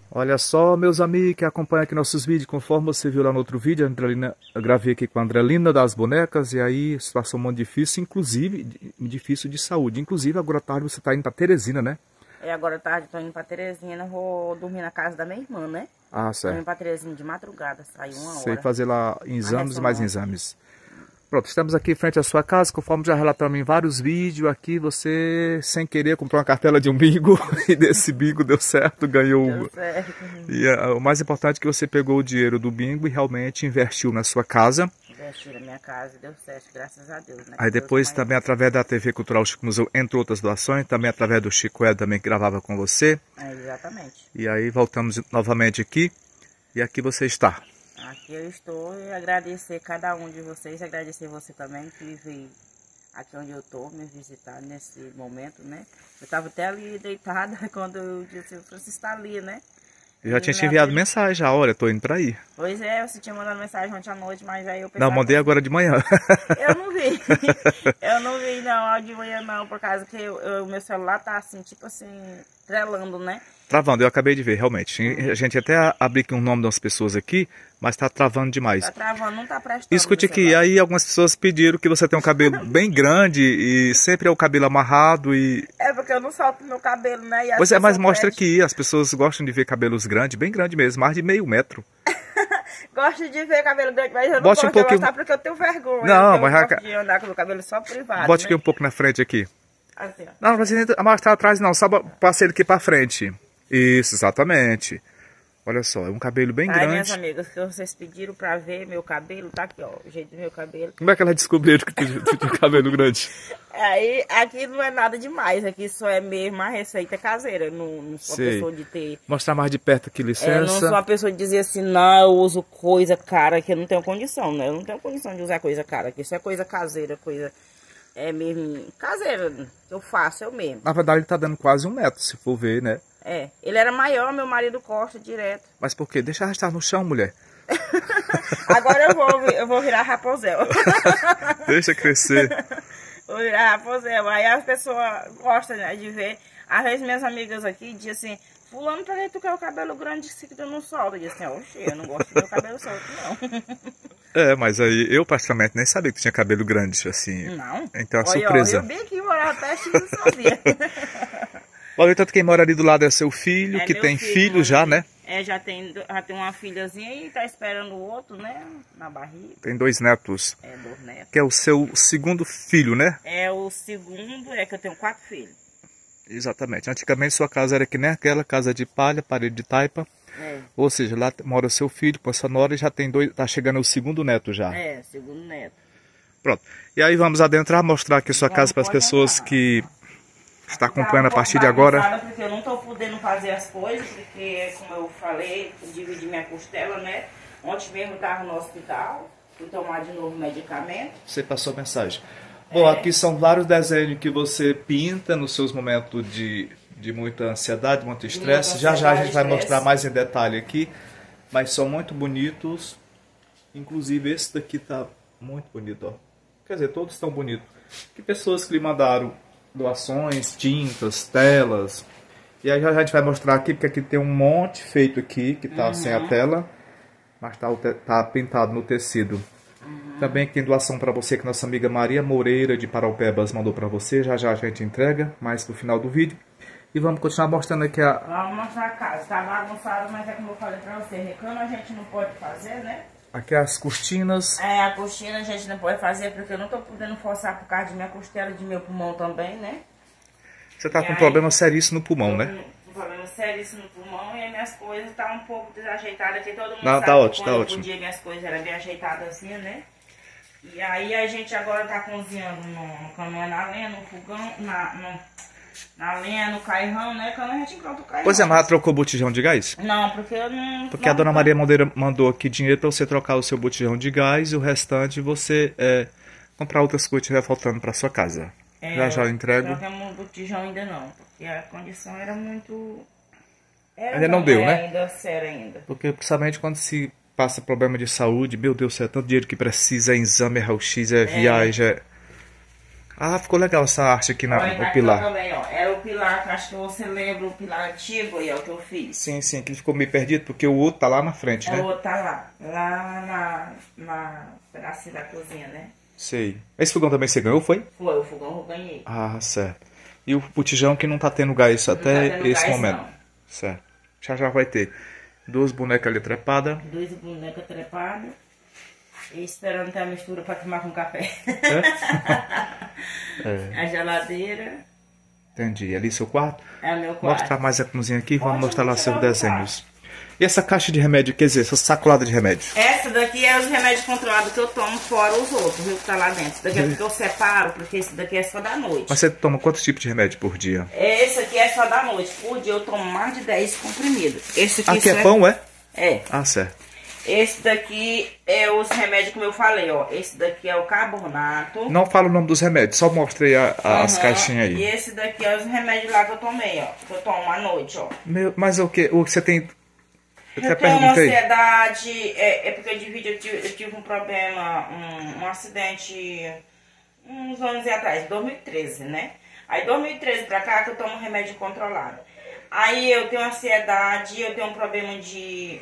Olha só, meus amigos que acompanham aqui nossos vídeos, conforme você viu lá no outro vídeo, eu gravei aqui com a Andrelina das bonecas, e aí situação muito difícil, inclusive difícil de saúde. Inclusive agora à tarde você está indo para Teresina, né? Agora à tarde tô indo pra Teresina, vou dormir na casa da minha irmã, né? Ah, Tô indo certo. pra Teresina de madrugada, sair uma Você hora. fazer lá exames e mais ressonância. exames. Pronto, estamos aqui em frente à sua casa, conforme já relatamos em vários vídeos aqui, você, sem querer, comprou uma cartela de um bingo, e desse bingo deu certo, ganhou Deu uma. certo. E o mais importante é que você pegou o dinheiro do bingo e realmente investiu na sua casa. Investi na minha casa e deu certo, graças a Deus, né? Aí Que Deus depois também através da TV Cultural Chico Museu, entre outras doações, também através do Chico Ed também que gravava com você. exatamente. E aí voltamos novamente aqui, e aqui você está. Aqui eu estou e agradecer cada um de vocês, agradecer você também que veio aqui onde eu estou me visitar nesse momento, né? Eu estava até ali deitada quando eu disse, o Francisco está ali, né? Eu já tinha te enviado mensagem, já, olha, tô indo pra aí. Pois é, você tinha mandado mensagem ontem à noite, mas aí eu Não, pensava... mandei agora de manhã. Eu não vi. Eu não vi não, de manhã não, por causa que o meu celular tá assim, tipo assim, trelando, né? Travando, eu acabei de ver, realmente. A gente até abriu aqui o nome das pessoas aqui, mas tá travando demais. Tá travando, não tá prestando. Escute aqui, aí algumas pessoas pediram que você tenha um cabelo bem grande e sempre é o cabelo amarrado e... É porque eu não solto meu cabelo, né? E Pois é, mas mostra aqui, as pessoas gostam de ver cabelos grandes, bem grande mesmo, mais de meio metro. Gosto de ver cabelo grande, mas eu não Bote gosto um pouquinho... de mostrar porque eu tenho vergonha. Não, eu mas... gosto de andar com o meu cabelo só privado, Bote né? aqui um pouco na frente aqui. Assim, ó. Não, não precisa mostrar atrás não, só passei ele aqui pra frente. Isso, exatamente. Olha só, é um cabelo bem Aí, grande. minhas amigas, que vocês pediram pra ver meu cabelo, tá aqui, ó, o jeito do meu cabelo. Como é que elas descobriram que tu tinha cabelo grande? Aí, aqui não é nada demais, aqui só é mesmo a receita caseira. Eu não sou uma pessoa de ter... Mostrar mais de perto aqui, licença. Eu não sou uma pessoa de dizer assim, não, eu uso coisa cara, que eu não tenho condição, né? Eu não tenho condição de usar coisa cara, que isso é coisa caseira, coisa... É mesmo caseira, eu faço, eu mesmo. Na verdade, ele tá dando quase 1 metro, se for ver, né? É, ele era maior, meu marido corta direto. Mas por quê? Deixa arrastar no chão, mulher. Agora eu vou virar raposel. Deixa crescer. Vou virar raposel. Aí as pessoas gostam, né, de ver. Às vezes minhas amigas aqui dizem assim, fulano, pra que tu quer o cabelo grande se tu não solta? Eu disse assim, oxe, eu não gosto do meu cabelo solto, não. É, mas aí eu particularmente nem sabia que tu tinha cabelo grande, assim. Não. Então é Olha, surpresa. eu bem aqui morava perto e não sabia. Olha, tanto quem mora ali do lado é seu filho, que tem filho já, né? É, já tem uma filhazinha e tá esperando o outro, né? Na barriga. Tem 2 netos. É, 2 netos. Que é o seu segundo filho, né? É o segundo, é que eu tenho 4 filhos. Exatamente. Antigamente sua casa era que nem aquela casa de palha, parede de taipa. É. Ou seja, lá mora o seu filho com a sua nora e já tem 2, tá chegando o segundo neto já. É, segundo neto. Pronto. E aí vamos adentrar, mostrar aqui sua casa para as pessoas que estão acompanhando a partir de agora. Porque eu não tô podendo fazer as coisas, porque como eu falei, eu dividi minha costela, né? Ontem mesmo eu tava no hospital, fui tomar de novo medicamento. Você passou a mensagem. Bom, aqui são vários desenhos que você pinta nos seus momentos de muita ansiedade, muito estresse. Já já a gente vai mostrar mais em detalhe aqui, mas são muito bonitos. Inclusive esse daqui tá muito bonito, ó. Quer dizer, todos estão bonitos. Que pessoas que lhe mandaram doações, tintas, telas. E aí já a gente vai mostrar aqui, porque aqui tem um monte feito aqui, que tá sem a tela, mas tá pintado no tecido. Também tem doação para você que nossa amiga Maria Moreira de Paraupebas mandou para você. Já já a gente entrega, mais no final do vídeo. E vamos continuar mostrando aqui a... Vamos mostrar a casa. Tá bagunçado, mas é como eu falei para você, recano a gente não pode fazer, né? Aqui as cortinas. É, a cortina a gente não pode fazer porque eu não tô podendo forçar por causa de minha costela e de meu pulmão também, né? Você tá com um problema seríssimo no pulmão, né? Um problema seríssimo no pulmão e as minhas coisas tá um pouco desajeitadas aqui. Todo mundo Não, sabe tá ótimo, que quando tá eu ótimo. podia minhas coisas eram bem ajeitadas assim, né? E aí a gente agora tá cozinhando no caminhão, na lenha, no fogão, na lenha, no cairrão, né? Quando a gente encontra o cairrão. Pois é, mas ela trocou o botijão de gás? Não, porque eu não... Porque a dona Maria Moreira mandou aqui dinheiro para você trocar o seu botijão de gás e o restante você comprar outras coisas que estiver faltando para sua casa. Já já eu entrego. Não temos botijão ainda não, porque a condição era muito... Ainda não deu, né? Ainda sério ainda. Porque principalmente quando se passa problema de saúde, meu Deus do céu, tanto dinheiro que precisa, é exame, é raio-x, é viagem, Ah, ficou legal essa arte aqui Olha, no tá pilar. também, ó. Era o pilar, que acho que você lembra, o pilar antigo, e é o que eu fiz. Sim, sim, que ele ficou meio perdido porque o outro tá lá na frente, É, né? o outro tá lá na pedacinho da cozinha, né? Sei. Esse fogão também você ganhou, foi? Foi, o fogão eu ganhei. Ah, certo. E o botijão que não tá tendo gás Não até tá tendo esse gás, momento. não. Certo. Já vai ter. Duas bonecas ali trepadas. 2 bonecas trepadas. E esperando ter a mistura pra tomar com café. É? A geladeira. Entendi. Ali seu quarto? É o meu quarto. Mostrar mais a cozinha aqui, vamos Pode mostrar lá mostrar seus o desenhos. E essa caixa de remédio, quer dizer, essa sacolada de remédio? Essa daqui é os remédios controlados que eu tomo, fora os outros, viu, que tá lá dentro. Esse daqui é porque eu separo, porque esse daqui é só da noite. Mas você toma quantos tipos de remédio por dia? Esse aqui é só da noite. Por dia eu tomo mais de 10 comprimidos. Esse Aqui é pão, é? É. Ah, certo. Esse daqui é os remédios como eu falei, ó. Esse daqui é o carbonato. Não fala o nome dos remédios, só mostrei as Aham. caixinhas E aí. esse daqui é os remédios lá que eu tomei, ó. Que eu tomo à noite, ó. Mas o que você tem... Eu até Eu tenho uma perguntei. ansiedade, é porque eu tive um problema, um acidente uns anos atrás, 2013, né? Aí 2013 pra cá que eu tomo remédio controlado. Aí eu tenho ansiedade, eu tenho um problema de...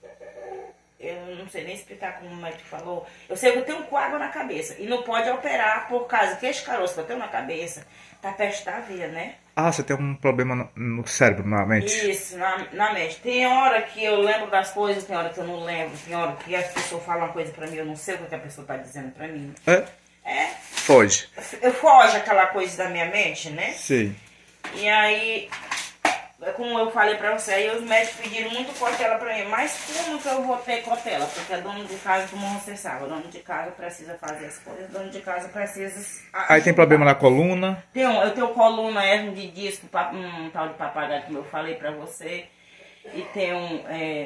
Eu não sei nem explicar como o médico falou. Eu sei que eu tenho um coágulo na cabeça. E não pode operar por causa que esse caroço que eu tenho na cabeça tá perto da veia, né? Ah, você tem um problema no cérebro, na mente? Isso, na mente. Tem hora que eu lembro das coisas, tem hora que eu não lembro. Tem hora que as pessoas falam uma coisa pra mim, eu não sei o que a pessoa tá dizendo pra mim. É? É. Foge. Eu foge aquela coisa da minha mente, né? Sim. E aí, como eu falei pra você, aí os médicos pediram muito cautela pra mim. Mas como que eu vou ter cautela? Porque a dona de casa, como você sabe, a dona de casa precisa fazer as coisas, a dona de casa precisa... Aí tem problema na coluna. Eu tenho coluna hernia de disco, um tal de papagaio, como eu falei pra você. E tenho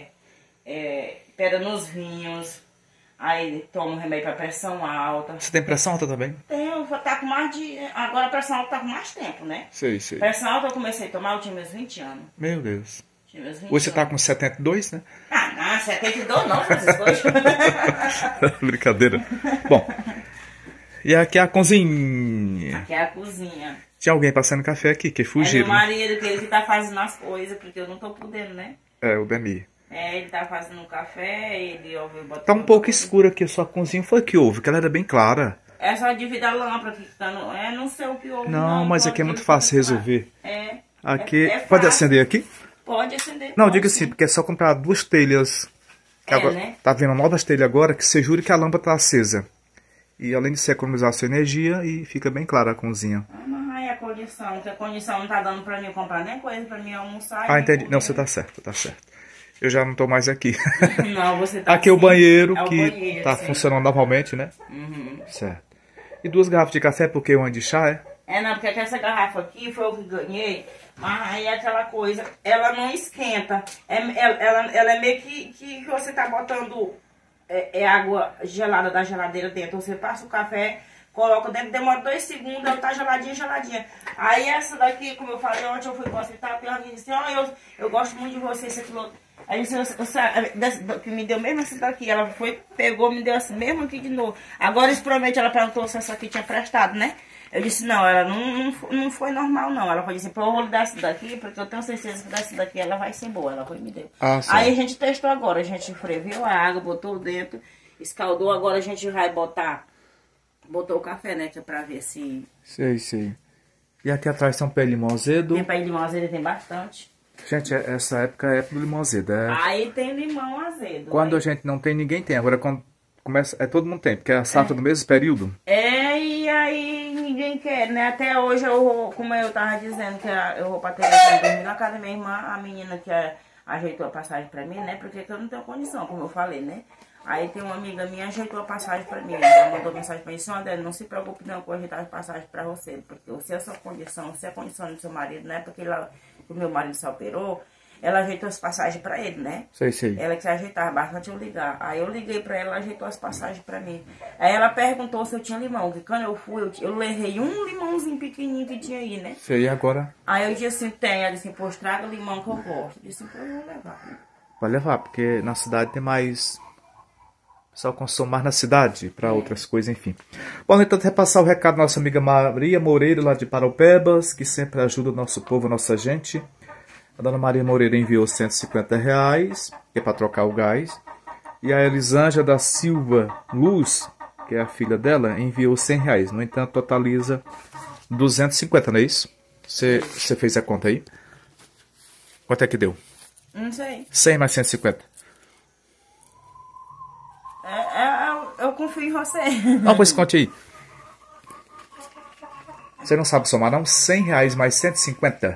pedra nos rins. Aí tomo remédio pra pressão alta. Você tem pressão alta também? Tenho, tá com mais de... Agora a pressão alta tá com mais tempo, né? Sei, sei. Pressão alta eu comecei a tomar, eu tinha meus 20 anos. Meu Deus. Tinha meus 20 Hoje você tá anos. com 72, né? Ah, não, 72 não, Francisco. Brincadeira. Bom, e aqui é a cozinha. Aqui é a cozinha. Tinha alguém passando café aqui, que É fugiram. meu marido, que ele que tá fazendo as coisas, porque eu não tô podendo, né? É, o Demi. É, ele tá fazendo um café, ele ouviu botar... Tá um pouco escura aqui a sua cozinha. Foi o que houve? Que ela era bem clara. É só devido à lâmpada que tá no... É, não sei o que houve. Não, mas aqui é muito fácil resolver. É. Aqui. É Pode fácil. acender aqui? Pode acender. Não, pode, diga sim. assim, porque é só comprar duas telhas. Que É, agora, né? tá vendo novas telhas agora que você jura que a lâmpada tá acesa. E além de você economizar a sua energia e fica bem clara a cozinha. Ah, mas aí a condição, que a condição não tá dando pra mim comprar nem coisa pra mim almoçar. Ah, nem entendi. comer. Não, você tá certo, tá certo. Eu já não tô mais aqui. Não, você tá Aqui é o assim. banheiro É o que banheiro, tá sim. funcionando normalmente, né? Uhum. Certo. E duas garrafas de café, porque uma de chá, é? É, não, porque essa garrafa aqui foi o que ganhei, mas aí é aquela coisa, ela não esquenta. Ela é meio que você tá botando água gelada da geladeira dentro. Você passa o café, coloca dentro, demora 2 segundos, ela tá geladinha, geladinha. Aí essa daqui, como eu falei ontem, eu fui pro hospital, tem alguém que disse, ó, eu gosto muito de você, você falou... Aí disse, que me deu mesmo essa daqui, ela foi, pegou, me deu essa mesmo aqui de novo. Agora, experimente, ela perguntou se essa aqui tinha prestado, né? Eu disse, não, ela não foi normal, não. Ela foi dizer, pô, eu vou lhe dar essa daqui, porque eu tenho certeza que dessa daqui ela vai ser boa. Ela foi e me deu. Ah, sim. Aí a gente testou agora, a gente ferveu a água, botou dentro, escaldou, agora a gente vai botou o café, né, que é pra ver se... Sei, sei. E aqui atrás tem um pé de limão azedo. Tem pé de limão azedo, tem bastante. Gente, essa época é época do limão azedo. Aí tem limão azedo. Quando aí. a gente não tem, ninguém tem. Agora quando começa, todo mundo tem, porque é a safra do mesmo período. E aí ninguém quer, né? Até hoje eu vou, como eu tava dizendo, que eu vou pra televisão dormir na casa da minha irmã, a menina que ajeitou a passagem pra mim, né? Porque eu não tenho condição, como eu falei, né? Aí tem uma amiga minha ajeitou a passagem pra mim. Ela mandou mensagem pra mim, senhora Adélia, não se preocupe não com ajeitar a passagem pra você. Porque se a sua condição, se a condição do seu marido, né? Porque o meu marido se operou, ela ajeitou as passagens pra ele, né? Sei, sei. Ela que ajeitava bastante eu ligar. Aí eu liguei pra ela, ela ajeitou as passagens pra mim. Aí ela perguntou se eu tinha limão. Que quando eu fui, eu levei um limãozinho pequenininho que tinha aí, né? Sei, e agora Aí eu disse assim, tem. Ela disse assim, pois traga o limão que eu gosto. Eu disse, então eu vou levar. vai levar, porque na cidade tem mais pessoal consome mais na cidade, para outras coisas, enfim. Bom, então, repassar o recado da nossa amiga Maria Moreira, lá de Paraupebas, que sempre ajuda o nosso povo, a nossa gente. A dona Maria Moreira enviou R$150, que é para trocar o gás. E a Elisângela da Silva Luz, que é a filha dela, enviou R$100. No entanto, totaliza 250, não é isso? Você fez a conta aí? Quanto é que deu? Não sei. 100 mais 150. Eu confio em você. Não, pois conte aí. Você não sabe somar, não? R$100 mais 150.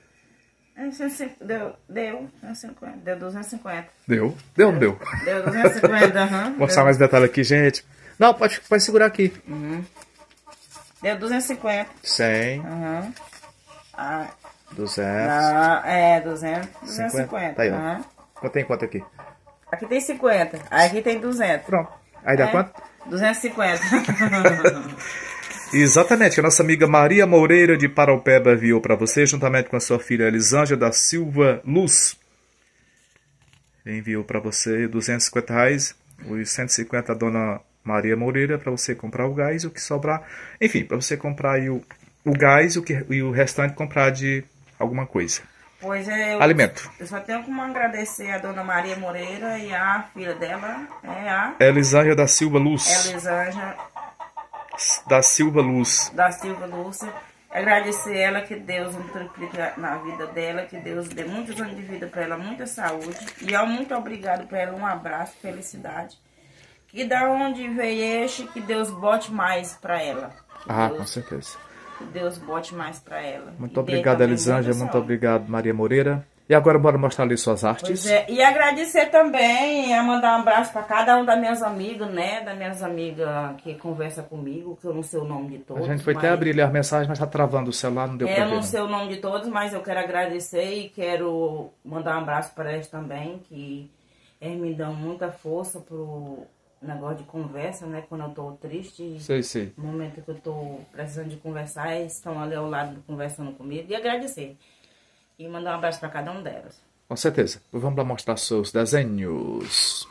Deu 150. Deu 250. Deu? Deu ou não deu? Deu 250, aham. Vou mostrar mais detalhes aqui, gente. Não, pode segurar aqui. Deu 250. 100. Aham. 200. 250. Tá aí, ó. Aham. Quanto aqui? Aqui tem 50. Aqui tem 200. Pronto. Aí dá quanto? 250. Exatamente. A nossa amiga Maria Moreira de Paraupeba enviou para você, juntamente com a sua filha Elisângela da Silva Luz. Enviou para você R$250. Os 150 a dona Maria Moreira para você comprar o gás, o que sobrar. Enfim, para você comprar aí o gás e o restante comprar de alguma coisa. Pois Alimento. Eu só tenho como agradecer a dona Maria Moreira e a filha dela, a Elisângela da Silva Luz. Elisângela da Silva Luz. Da Silva Lúcia. Agradecer ela, que Deus multiplique na vida dela, que Deus dê muitos anos de vida para ela, muita saúde. E muito obrigado para ela, um abraço, felicidade. Que da onde veio este, que Deus bote mais para ela. Com certeza. Que Deus bote mais para ela. Muito obrigado, Elisângela. Muito obrigado, Maria Moreira. E agora bora mostrar ali suas artes. Pois é. E agradecer também, mandar um abraço para cada um das minhas amigas, né? Das minhas amigas que conversa comigo, que eu não sei o nome de todos. A gente foi até abrir ali as mensagens, mas tá travando o celular, não deu pra ver. Eu não sei o nome de todos, mas eu quero agradecer e quero mandar um abraço para eles também, que eles me dão muita força pro negócio de conversa, né? Quando eu tô triste. Sei. No momento que eu tô precisando de conversar, eles estão ali ao lado conversando comigo. E agradecer. E mandar um abraço para cada um delas. Com certeza. Vamos lá mostrar seus desenhos.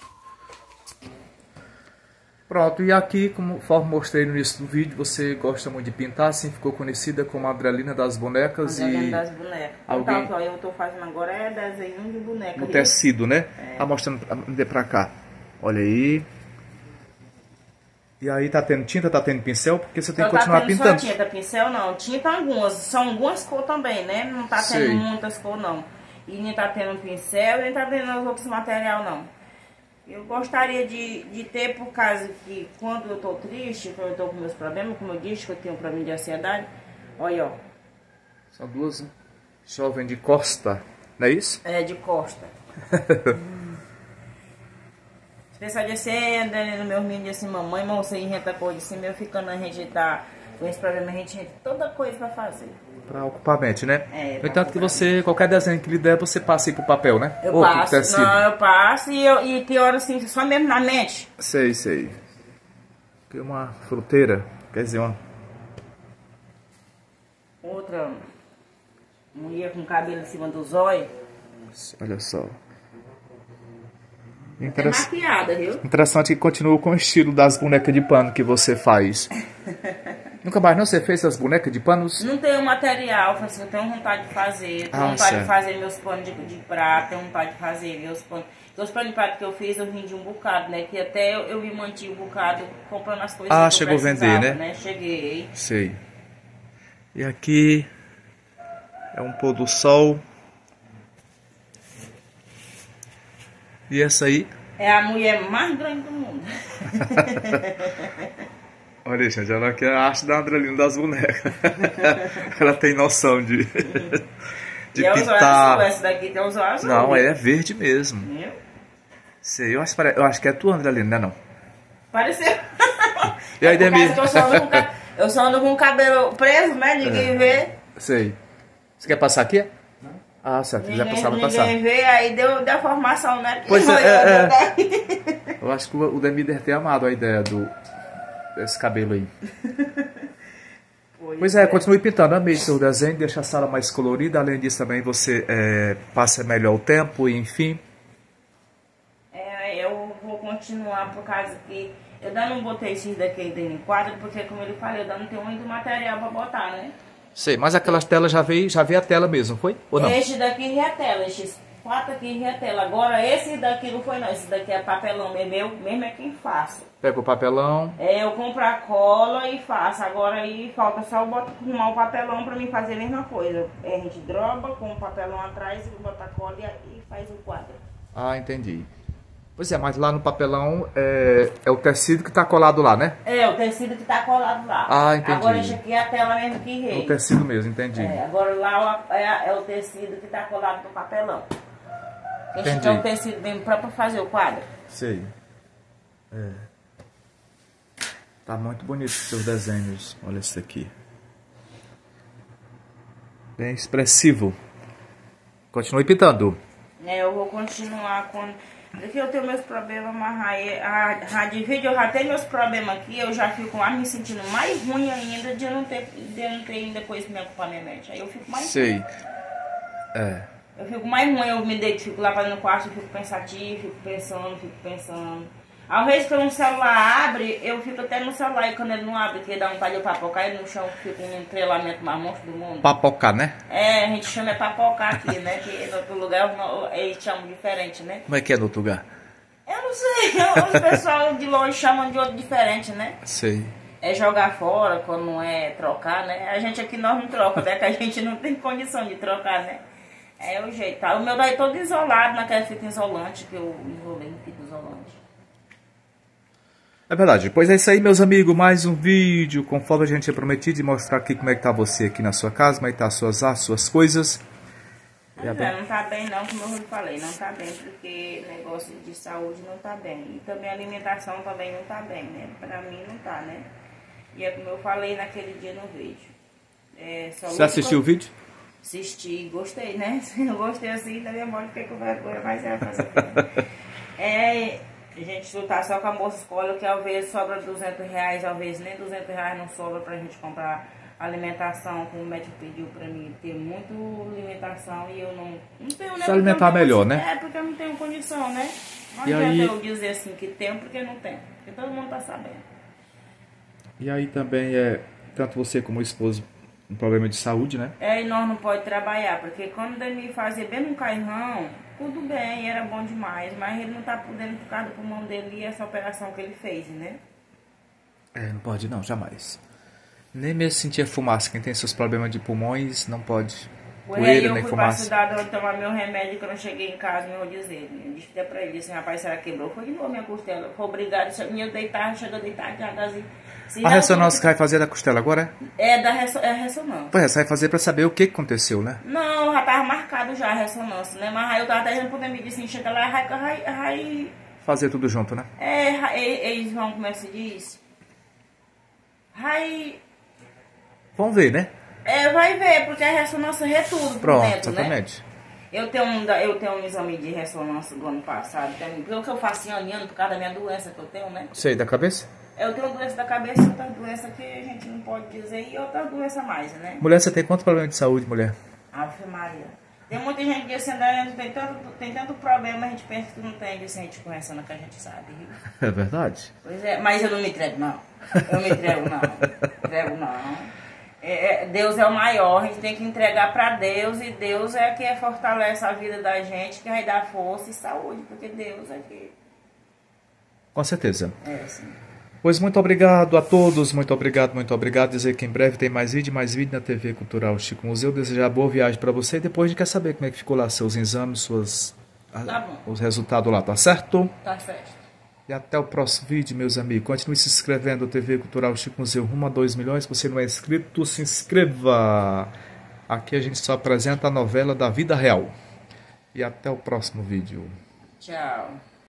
Pronto, e aqui, conforme mostrei no início do vídeo, você gosta muito de pintar, assim ficou conhecida como Adrielina das Bonecas. Adrielina das Bonecas. Alguém... Então, eu tô fazendo agora desenho de boneca. No tecido, né? Mostrando pra cá. Olha aí. E aí tá tendo tinta, tá tendo pincel, porque você tem que continuar pintando. Só tinta, pincel não. Tinta algumas, são algumas cores também, né? Não tá tendo muitas cores não. E nem tá tendo pincel, nem tá tendo os outros material não. Eu gostaria de ter, por causa que quando eu tô triste, quando eu tô com meus problemas, como eu disse, que eu tenho um problema de ansiedade, olha, ó. São duas jovens de costa, não é isso? É, de costa. As pessoas dizem, andando no meu menino, assim, mamãe, mas você inventa coisa assim, meu ficando, a gente tá com esse problema, a gente tem toda coisa pra fazer. Pra ocupar a mente, né? No entanto que você, qualquer desenho que lhe der, você passa aí pro papel, né? Eu passo e pior assim, só mesmo na mente. Sei. Tem uma fruteira, quer dizer, uma... Outra mulher com cabelo em cima do zóio. Olha só. É maquiada, viu? Interessante que continua com o estilo das bonecas de pano que você faz. Nunca mais não você fez essas bonecas de panos? Não tenho material, eu tenho vontade de fazer. Tenho vontade de fazer meus panos de prata, tenho vontade de fazer meus panos. Os panos de prata que eu fiz, eu vendi um bocado, né? Que até eu me mantive um bocado comprando as coisas que eu chegou a vender, né? Cheguei. Sei. E aqui é um pôr do sol. E essa aí? É a mulher mais grande do mundo. Olha, gente, ela quer a arte da Adrielina das bonecas. Ela tem noção de pintar. Essa daqui tem os olhos. Não, é verde mesmo. Viu? Sei, eu acho que é tua, Adrielina, não é não? Pareceu. E aí, Demi? Eu só ando com o cabelo preso, né? Ninguém vê. Sei. Você quer passar aqui? Se quiser passar, vai passar. Ninguém vê, aí deu a formação, né? Pois é. Eu acho que o Demi deve ter amado a ideia desse cabelo aí. Pois é, continue pintando. Amei seu desenho, deixa a sala mais colorida. Além disso, também você passa melhor o tempo, enfim. Eu vou continuar por causa que eu ainda não botei esses daqui ainda em quadro, porque como ele falou, eu ainda não tenho muito material para botar, né? Sei, mas aquelas telas já veio a tela mesmo, foi? Ou não? Este daqui é a tela, esses 4 aqui é a tela. Agora esse daqui não foi não, esse daqui é papelão, mesmo é quem faço. Pega o papelão. Eu compro a cola e faço. Agora aí falta só eu arrumar o papelão pra mim fazer a mesma coisa. A gente droba com o papelão atrás, bota a cola e faz o quadro. Ah, entendi. Pois é, mas lá no papelão é o tecido que tá colado lá, né? É, o tecido que tá colado lá. Ah, entendi. Agora esse aqui é a tela mesmo que rei. O tecido mesmo, entendi. Agora lá é o tecido que tá colado no papelão. Esse aqui é o tecido mesmo pra fazer o quadro. Sei. Tá muito bonito os seus desenhos. Olha esse daqui. Bem expressivo. Continue pintando. Eu vou continuar com... Aqui eu tenho meus problemas, mas de vídeo eu já tenho meus problemas aqui, eu já fico lá me sentindo mais ruim ainda de eu não ter ainda conhecimento com a minha mente. Aí eu fico mais ruim. Eu fico mais ruim, eu me deito, fico lá para no quarto, eu fico pensativo, fico pensando. Ao invés que um celular abre, eu fico até no celular, e quando ele não abre, que dá vontade de eu papocar, ele no chão fica um entrelamento mais monstro do mundo. Papocar, né? A gente chama papocar aqui, né? Que no outro lugar eles chamam diferente, né? Como é que é no outro lugar? Eu não sei, o pessoal de longe chamam de outro diferente, né? Sei. É jogar fora, quando não é trocar, né? A gente aqui nós não troca, né? Que a gente não tem condição de trocar, né? É o jeito, tá? O meu daí todo isolado naquela fita isolante, que eu isolei no fita isolante. É verdade. Pois é isso aí, meus amigos. Mais um vídeo, conforme a gente tinha prometido, de mostrar aqui como é que tá você aqui na sua casa, como é que tá as suas artes, suas coisas. Não tá bem não, como eu falei, não tá bem, porque negócio de saúde não tá bem. E também a alimentação também não tá bem, né? Pra mim não tá, né? E é como eu falei naquele dia no vídeo. Você assistiu o vídeo? Assisti, gostei, né? Eu gostei assim, da minha mãe, fiquei com vergonha, mas é fazer. A gente lutar só com a moça escola, que às vezes sobra R$200, às vezes nem R$200 não sobra pra gente comprar alimentação, como o médico pediu pra mim, ter muita alimentação e eu não tenho, né? Se alimentar melhor, condição, né? Porque eu não tenho condição, né? Não e adianta aí... eu dizer assim que tenho, porque não tenho. Porque todo mundo tá sabendo. E aí também tanto você como o esposo, um problema de saúde, né? E nós não pode trabalhar, porque quando ele me fazia bem no carrão, tudo bem, era bom demais, mas ele não tá podendo por causa do pulmão dele e essa operação que ele fez, né? Não pode não, jamais. Nem mesmo sentir a fumaça. Quem tem seus problemas de pulmões não pode. Poeira, nem fumaça. Eu fui pra cidade tomar meu remédio, quando eu cheguei em casa, eu vou dizer. Eu disse até pra ele, disse, rapaz, será que quebrou? Foi de novo minha costela. Foi obrigado, eu deitar, chegou a deitar devagarzinho. A ressonância que vai fazer da costela agora é a ressonância. Pois você vai fazer pra saber o que aconteceu, né? Não, já tava marcado já a ressonância, né? Mas aí eu tava até dizendo pro Demi, assim, chega lá e fazer tudo junto, né? Eles vão, como é que se diz? Vamos ver, né? Vai ver, porque a ressonância é tudo por dentro, exatamente. Né? Eu tenho um exame de ressonância do ano passado, pelo que eu faço ano por causa da minha doença que eu tenho, né? Sei, da cabeça? Eu tenho doença da cabeça, outra doença que a gente não pode dizer, e outra doença mais, né? Mulher, você tem quantos problemas de saúde, mulher? Ave Maria. Tem muita gente dizendo que tem tanto problema, a gente pensa que não tem, disso a gente conversando que a gente sabe. Viu? É verdade. Pois é, mas eu não me entrego, não. Eu me entrego, não. Deus é o maior, a gente tem que entregar para Deus, e Deus é que fortalece a vida da gente, que vai dar força e saúde, porque Deus é que... Com certeza. Sim. Pois muito obrigado a todos, muito obrigado. Dizer que em breve tem mais vídeo na TV Cultural Chico Museu. Desejar boa viagem para você, e depois a gente quer saber como é que ficou lá seus exames, os resultados lá, tá certo? Tá certo. E até o próximo vídeo, meus amigos. Continue se inscrevendo na TV Cultural Chico Museu rumo a 2 milhões. Se você não é inscrito, se inscreva. Aqui a gente só apresenta a novela da vida real. E até o próximo vídeo. Tchau.